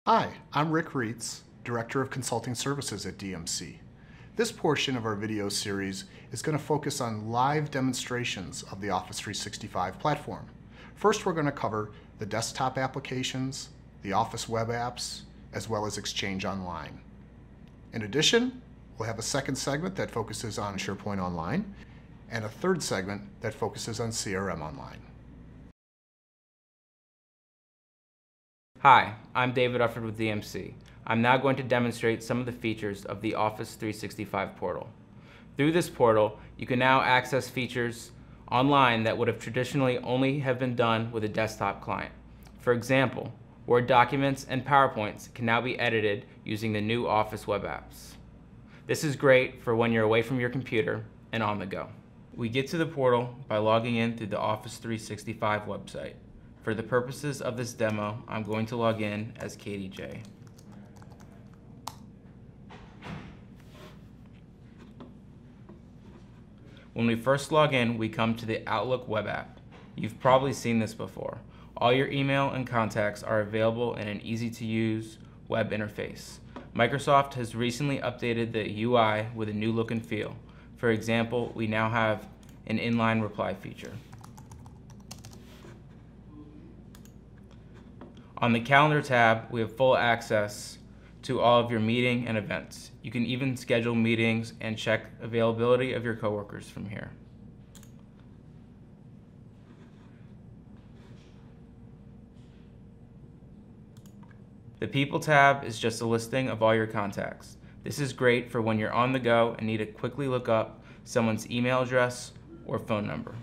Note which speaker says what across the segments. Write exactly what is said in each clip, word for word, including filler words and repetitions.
Speaker 1: Hi, I'm Rick Reitz, Director of Consulting Services at D M C. This portion of our video series is going to focus on live demonstrations of the Office three sixty-five platform. First, we're going to cover the desktop applications, the Office web apps, as well as Exchange Online. In addition, we'll have a second segment that focuses on SharePoint Online, and a third segment that focuses on C R M Online.
Speaker 2: Hi, I'm David Ufford with D M C. I'm now going to demonstrate some of the features of the Office three sixty-five portal. Through this portal, you can now access features online that would have traditionally only have been done with a desktop client. For example, Word documents and PowerPoints can now be edited using the new Office web apps. This is great for when you're away from your computer and on the go. We get to the portal by logging in through the Office three sixty-five website. For the purposes of this demo, I'm going to log in as Katie J. When we first log in, we come to the Outlook web app. You've probably seen this before. All your email and contacts are available in an easy-to-use web interface. Microsoft has recently updated the U I with a new look and feel. For example, we now have an inline reply feature. On the Calendar tab, we have full access to all of your meeting and events. You can even schedule meetings and check availability of your coworkers from here. The People tab is just a listing of all your contacts. This is great for when you're on the go and need to quickly look up someone's email address or phone number.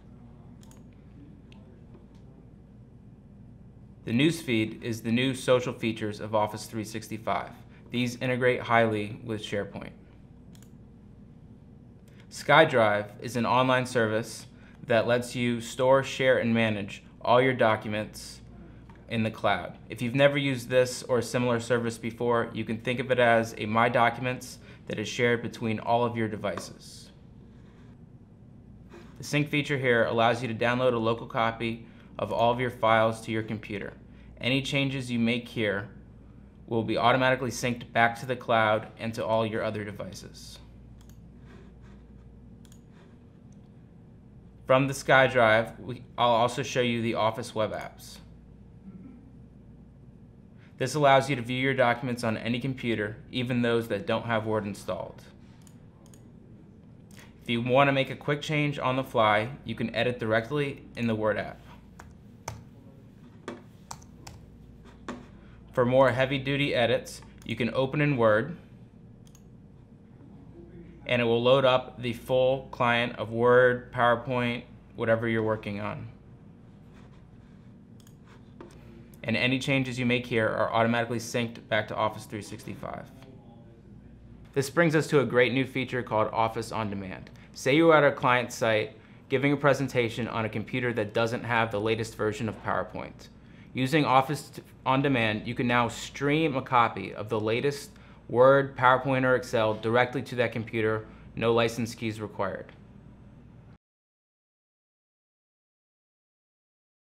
Speaker 2: The Newsfeed is the new social features of Office three sixty-five. These integrate highly with SharePoint. SkyDrive is an online service that lets you store, share, and manage all your documents in the cloud. If you've never used this or a similar service before, you can think of it as a My Documents that is shared between all of your devices. The sync feature here allows you to download a local copy of all of your files to your computer. Any changes you make here will be automatically synced back to the cloud and to all your other devices. From the SkyDrive, we, I'll also show you the Office web apps. This allows you to view your documents on any computer, even those that don't have Word installed. If you want to make a quick change on the fly, you can edit directly in the Word app. For more heavy-duty edits, you can open in Word, and it will load up the full client of Word, PowerPoint, whatever you're working on. And any changes you make here are automatically synced back to Office three sixty-five. This brings us to a great new feature called Office on Demand. Say you're at a client site giving a presentation on a computer that doesn't have the latest version of PowerPoint. Using Office on Demand, you can now stream a copy of the latest Word, PowerPoint, or Excel directly to that computer, no license keys required.